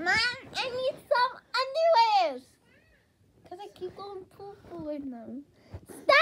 Mom, I need some underwears. Because I keep going poo-poo in them. Stop!